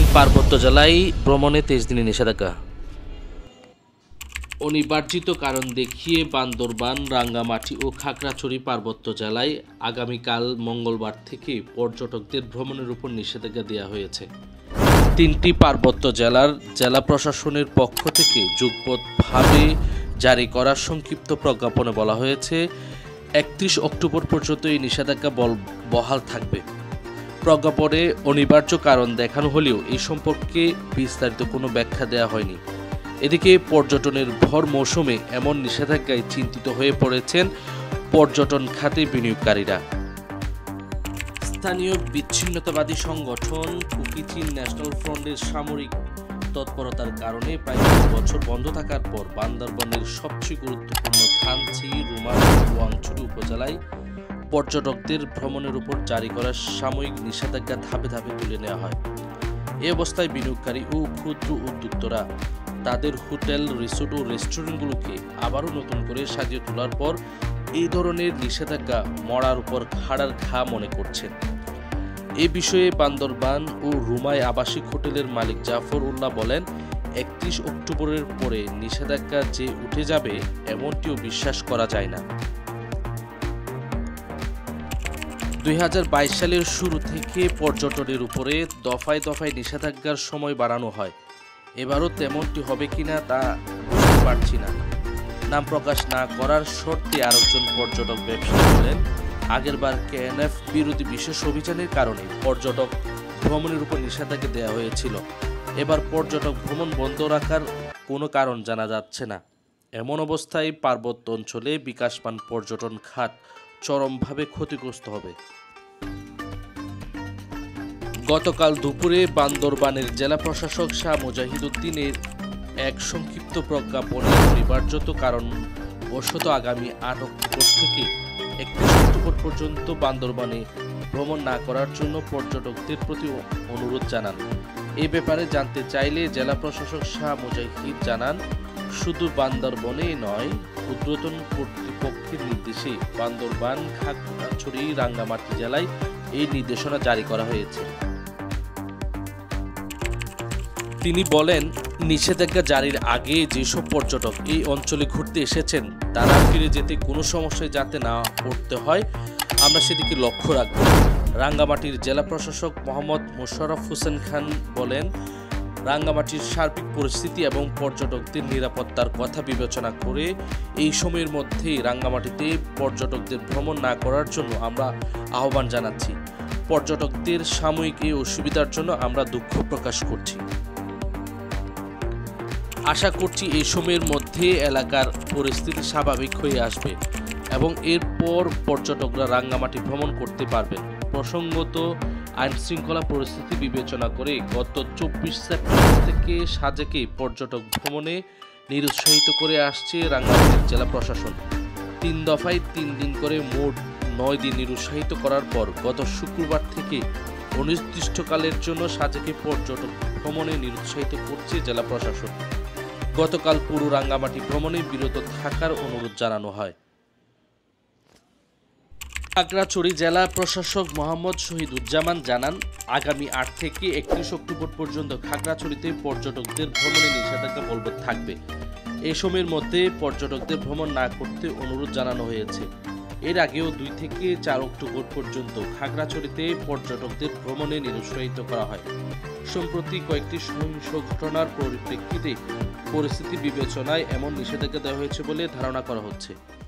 পার্বত্য জেলায় ভ্রমণে 23 দিনের নিষেধাজ্ঞা। অনিবার্জিত কারণ দেখিয়ে বান্দরবান, রাঙ্গামাটি ও খাগড়াছড়ি পার্বত্য জেলায় আগামীকাল মঙ্গলবার থেকে পর্যটকদের ভ্রমণের উপর নিষেধাজ্ঞা দেওয়া হয়েছে। 3টি পার্বত্য জেলার জেলা প্রশাসনের পক্ষ থেকে যুগপৎভাবে জারি করা সংক্ষিপ্ত প্রজ্ঞাপনে বলা হয়েছে 31 অক্টোবর পর্যন্ত এই নিষেধাজ্ঞা বহাল থাকবে। প্রজ্ঞাপনে অনিবার্য কারণ দেখানো হলেও এই সম্পর্কে বিস্তারিত কোনো ব্যাখ্যা দেওয়া হয়নি। এদিকে পর্যটনের ভর মৌসুমে এমন নিষেধাজ্ঞায় চিন্তিত হয়ে পড়েছেন পর্যটন খাতে বিনিয়োগকারীরা। স্থানীয় বিচ্ছিন্নতাবাদী সংগঠন কুকি-চিন ন্যাশনাল ফ্রন্টের সামরিক তৎপরতার কারণে প্রায় 2 বছর বন্ধ থাকার পর বান্দরবানের সবচেয়ে গুরুত্বপূর্ণ থানচি, রুমাল ও রোয়াংছড়ি উপজেলায় পর্যটকদের ভ্রমণের উপর জারি করা সাময়িক নিষেধাজ্ঞা ধাপে ধাপে তুলে নেওয়া হয়। এ অবস্থায় বিনিয়োগকারী ও ক্ষুদ্র উদ্যোক্তারা তাদের হোটেল, রিসোর্ট ও রেস্টুরেন্টগুলোকে আবারও নতুন করে সাজিয়ে তোলার পর এই ধরনের নিষেধাজ্ঞা মরার উপর খাড়ার ঘা মনে করছেন। এ বিষয়ে বান্দরবান ও রুমাই আবাসিক হোটেলের মালিক জাফর উল্লাহ বলেন, 31 অক্টোবরের পরে নিষেধাজ্ঞা যে উঠে যাবে এমনটিও বিশ্বাস করা যায় না। 2022 সালের শুরু থেকে পর্যটনের উপরে দফায় দফায় নিষেধাজ্ঞার সময় বাড়ানো হয়। এবারও তেমনটি হবে কিনা তা বুঝতে পারছি না। নাম প্রকাশ না করার শর্তে আরেকজন পর্যটক ব্যবসায়ী বলেন, আগেরবার কেএনএফ বিরোধী বিশেষ অভিযানের কারণে পর্যটক ভ্রমণের উপর নিষেধাজ্ঞা দেওয়া হয়েছিল। এবার পর্যটক ভ্রমণ বন্ধ রাখার কোনো কারণ জানা যাচ্ছে না। এমন অবস্থায় পার্বত্য অঞ্চলে বিকাশমান পর্যটন খাত চরমভাবে ক্ষতিগ্রস্ত হবে। গতকাল দুপুরে বান্দরবানের জেলা প্রশাসক শাহ মুজাহিদ উদ্দিনের এক সংক্ষিপ্ত প্রজ্ঞাপনে অনিবার্যত কারণ বশত আগামী 8 অক্টোবর থেকে 31 অক্টোবর পর্যন্ত বান্দরবানে ভ্রমণ না করার জন্য পর্যটকদের প্রতি অনুরোধ জানান। এ ব্যাপারে জানতে চাইলে জেলা প্রশাসক শাহ মুজাহিদ জানান, শুধু বান্দরবনেই নয়, ঊর্ধ্বতন কর্তৃপক্ষের নির্দেশে বান্দরবান, খাগড়াছড়ি, রাঙ্গামাটি জেলায় এই নির্দেশনা জারি করা হয়েছে। তিনি বলেন, নিষেধাজ্ঞা জারির আগে যেসব পর্যটক এই অঞ্চলে ঘুরতে এসেছেন তারা ফিরে যেতে কোনো সমস্যায় যাতে না পড়তে হয়, আমরা সেদিকে লক্ষ্য রাখব। রাঙ্গামাটির জেলা প্রশাসক মোহাম্মদ মোশাররফ হোসেন খান বলেন, রাঙ্গামাটির সার্বিক পরিস্থিতি এবং পর্যটকদের নিরাপত্তার কথা বিবেচনা করে এই সময়ের মধ্যেই রাঙ্গামাটিতে পর্যটকদের ভ্রমণ না করার জন্য আমরা আহ্বান জানাচ্ছি। পর্যটকদের সাময়িক এই অসুবিধার জন্য আমরা দুঃখ প্রকাশ করছি। আশা করছি এই সময়ের মধ্যে এলাকার পরিস্থিতি স্বাভাবিক হয়ে আসবে এবং এরপর পর্যটকরা রাঙ্গামাটি ভ্রমণ করতে পারবেন। প্রসঙ্গত, আইনশৃঙ্খলা পরিস্থিতি বিবেচনা করে গত 24 সেপ্টেম্বর থেকে সাজেকে পর্যটক ভ্রমণে নিরুৎসাহিত করে আসছে রাঙ্গামাটির জেলা প্রশাসন। 3 দফায় 3 দিন করে মোট 9 দিন নিরুৎসাহিত করার পর গত শুক্রবার থেকে অনির্দিষ্টকালের জন্য সাজেকে পর্যটক ভ্রমণে নিরুৎসাহিত করছে জেলা প্রশাসন। গতকাল পুরো রাঙ্গামাটি ভ্রমণে বিরত থাকার অনুরোধ জানানো হয়। খাগড়াছড়ি জেলা প্রশাসক মোহাম্মদ শহীদুজ্জামান জানান, আগামী 8 থেকে 31 অক্টোবর পর্যন্ত খাগড়াছড়িতে পর্যটকদের ভ্রমণে নিষেধাজ্ঞা বলবৎ থাকবে। এই সময়ের মধ্যে পর্যটকদের ভ্রমণ না করতে অনুরোধ জানানো হয়েছে। এর আগেও 2 থেকে 4 অক্টোবর পর্যন্ত খাগড়াছড়িতে পর্যটকদের ভ্রমণে নিরুৎসাহিত করা হয়। সম্প্রতি কয়েকটি সহিংস ঘটনার পরিপ্রেক্ষিতে পরিস্থিতি বিবেচনায় এমন নিষেধাজ্ঞা দেওয়া হয়েছে বলে ধারণা করা হচ্ছে।